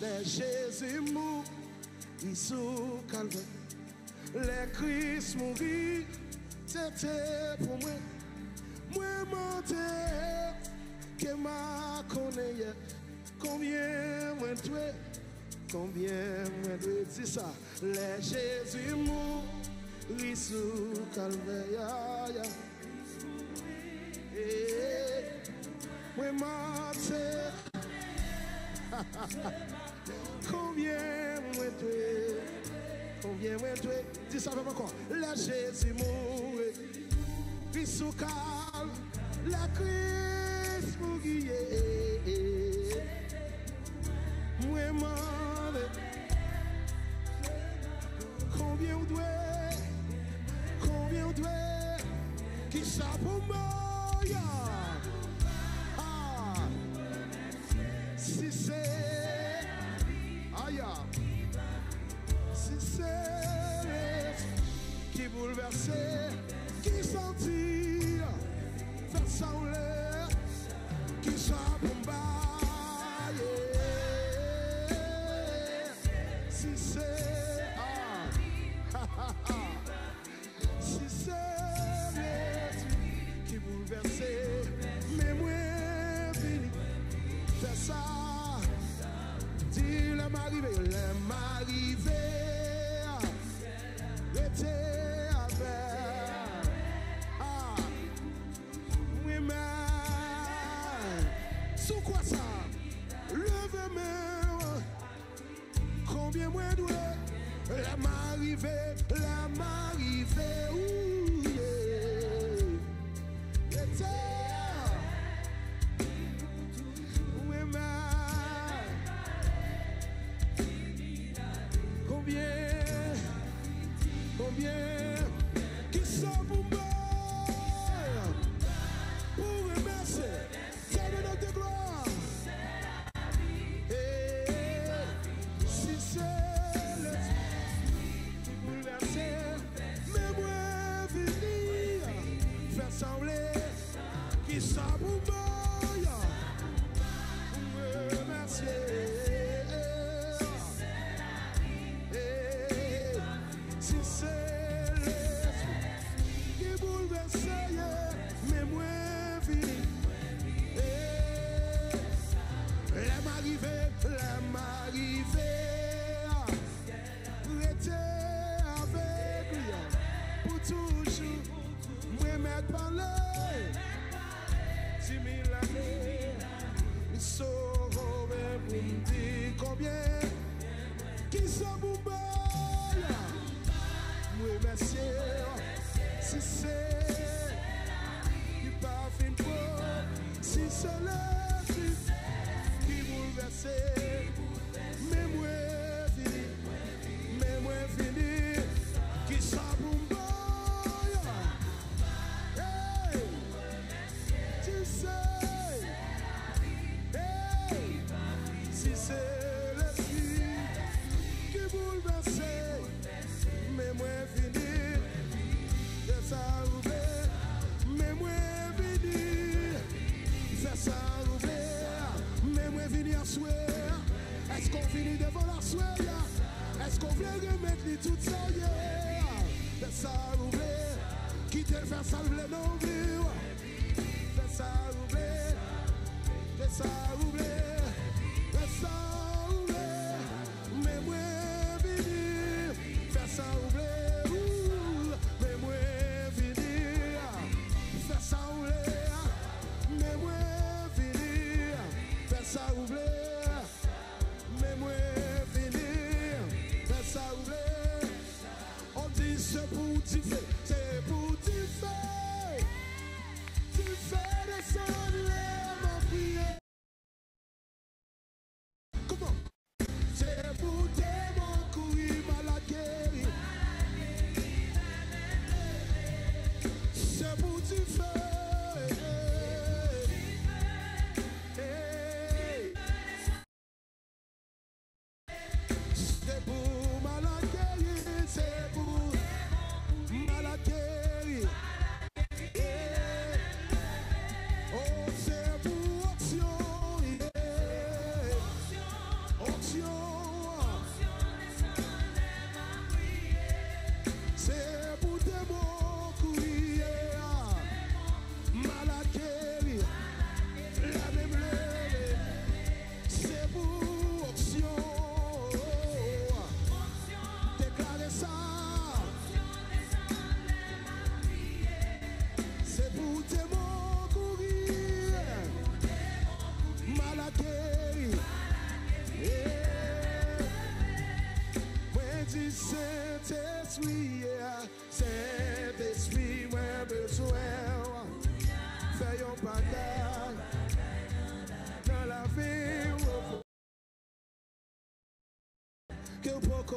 les Jésus mourit sous calvaire, les Christ mourit, c'était pour moi. Moi mentais, que m'a connaît, combien moi tué, combien moi tué, c'est ça, les Jésus mourit sous calvaire. Moi mentais. Combien moi tué, combien moi tué, dis ça même encore. La Jésus mourit, puis sous calme, la Christ mourit. Moi m'en combien on doit, combien on doit, qui ça pour moi? Si c'est aïe, si c'est qui bouleversait, qui sentit, faire ça en l'air, qui ça pour si c'est si c'est qui bouleversait, mais moi fini, faire ça. L'aime arrivé, l'été avec, oui mais, sous quoi ça, levez-moi, combien moins doué, l'aime arrivé, ouh, l'été, oui mais, combien qui sont pour moi pour remercier c'est notre gloire et si c'est le qui bouleverser mais moi venir faire sembler qui sont pour moi pour remercier. Combien qui sont pour moi? Oui, merci. Si c'est qui parfum pour, si c'est le fils qui bouleversait, mais moi fini, qui sont pour moi? Hey, tu sais, hey, si c'est mais moi fini, c'est ça ouvert, mais moi fini, c'est ça ouvert, mais moi fini à souhait. Est-ce qu'on finit devant la souhait? Est-ce qu'on veut remettre tout ça? C'est ça ouvert, qui te fait salver non plus, c'est ça ouvert, c'est ça ouvert, c'est ça ouvert, mais moi ça ouvre, mais moi venir, faire ça ouvre, mais moi venir, faire ça ouvre, mais moi venir, faire ça ouvre. On dit c'est pour tu fais, c'est pour tu fais descendre mon prière.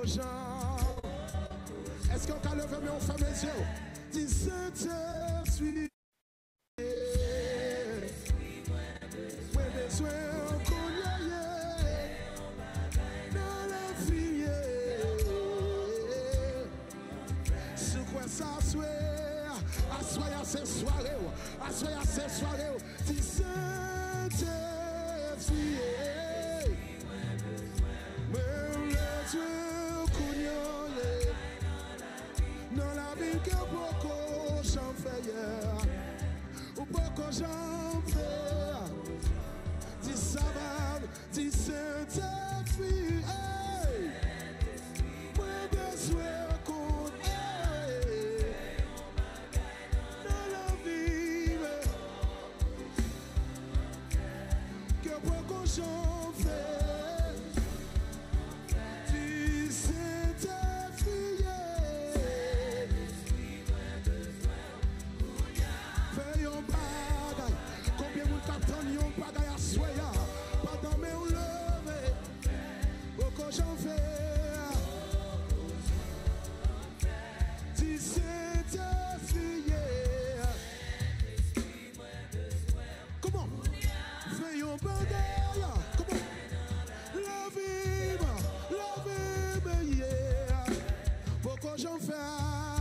Est-ce qu'on peut lever, mais on ferme les yeux? Dis Saint-Esprit. Moi besoin qu'on y aille dans la vie. Sur quoi ça soit, assoya ces soirées, assoya ces soirées. Dis Saint-Esprit. Moi besoin qu'on y aille dans la vie que beaucoup j'en fais hier, ou beaucoup j'en fais. Dis savane, dis Saint-Esprit, hey. Moi besoin qu'on aille dans la vie que beaucoup j'en fais. Dis Saint-Esprit, fais un bagay. Combien vous captez un bagay à soya? Pendant mes on leve, beaucoup j'en fais. Dis Saint-Esprit, comment? Fais un bagay. Comment? Love him, yeah. Beaucoup j'en fais.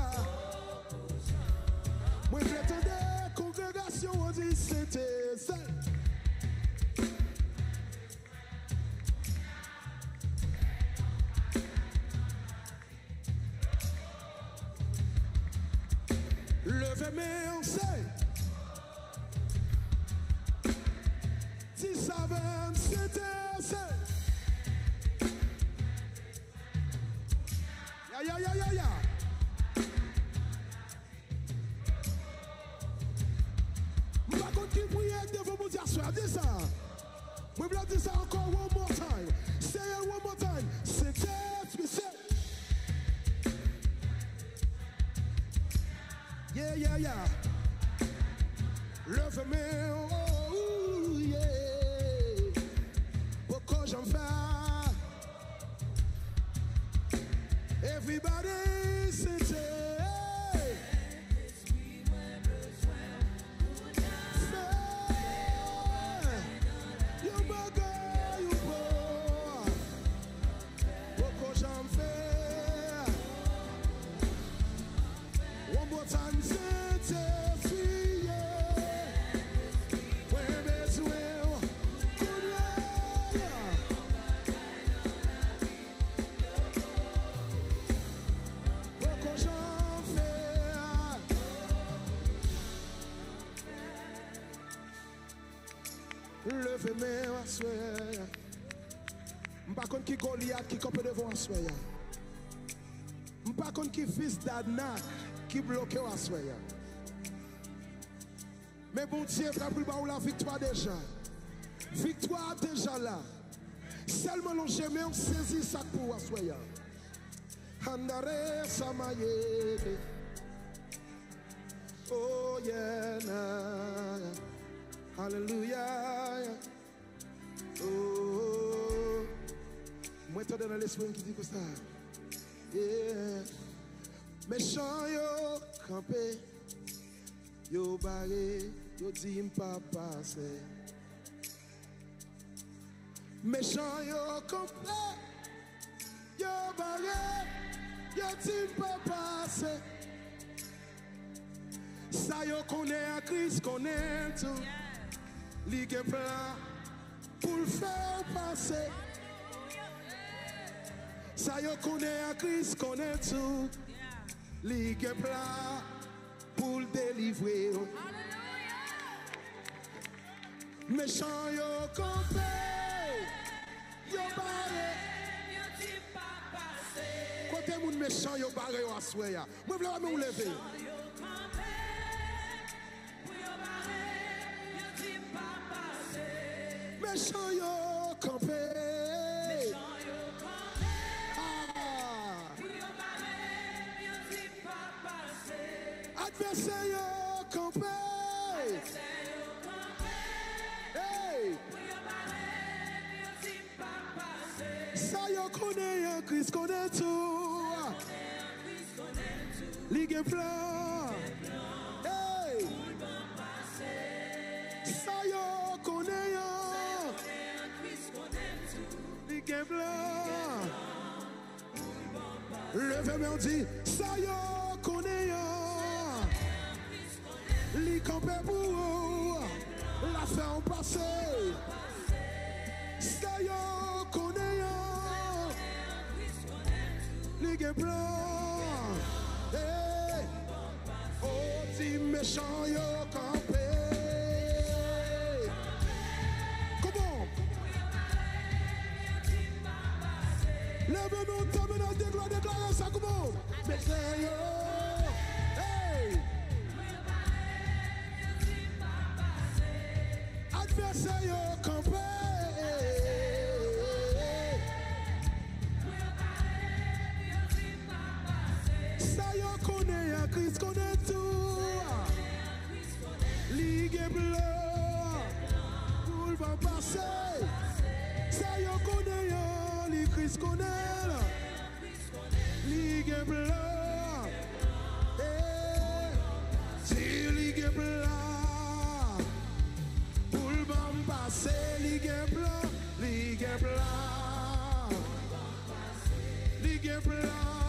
Moi j'attendais congrégation, on dit c'était ça. Levez-moi, on sait. 10 à 20, c'était ça. Ya. Je ne sais pas qui prie devant mon Dieu, dis ça. Je vais dire ça encore one more time. Say it one more time. Saint-Esprit. Yeah. Levez-moi, oh, yeah. Pourquoi j'en fais? Everybody, c'était. Levez-moi, assoya. M'pas contre qui Goliath qui compte devant assoya. M'pas contre qui fils d'Adna qui bloque assoya. Mais bon Dieu, frère, pour la victoire déjà. Victoire déjà là. Seulement l'on jamais on saisit ça pour assoya. Handare samaye. Oh yeah, nah. Hallelujah. Oh, moi t'as dans l'esprit qui dit que ça. Yeah. Méchant yo campé, yo barré, yo dit m'pas passer. Méchant yo campé, yo barré, yo dit m'pas passer. Ça yo connaît à Christ, connaît tout. Ligue plein pour le faire passer. Ça y connaît à Christ, connaît tout. Ligue plein pour le délivrer. Méchant yo campé, yo barré. Côté moun méchant yo barré yo assoya. Moi v'la me lever. Méchant yo campé. Adversaire yo campé. Hey. Ça yo connaît Christ connaît tout. Ligue plan. Hey. Ça yo connaît Ligue plan. Levez-moi dit ça yo connaît. Li campé pour la fin passée. Ça yo connaît. Ligue blanc. Hey. Oh, ti méchant yo campé. Comment? Levez-nous, terminons, déclarez ça comment? Méchant yo. Hey. Adversaire yo campé. Ça yo connaît, Christ connaît tout. Ligue blanc, pour le vent passer. Ça yo connaît, li Christ connaît. Ligue blanc, si ligue blanc, pour le vent passer. Ligue blanc, ligue blanc, ligue blanc.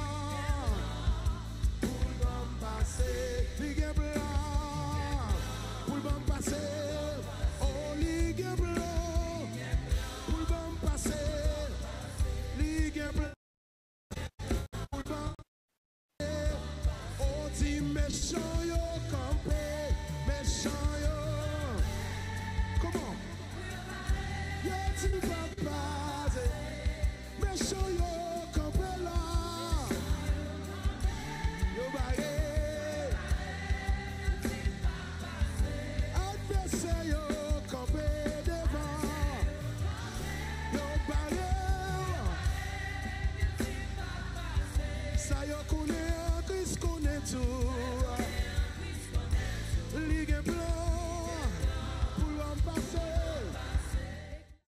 Ligue blanc, pour le bon passer. Oh, ligue blanc, pour le bon passer. Ligue blanc, pour le bon passer. Oh, dis méchant yo, campé, méchant yo. Comment? Yo, dis papa, méchant yo, campé là. Yo, bagué. Ça yo connaît, Christ connaît tout.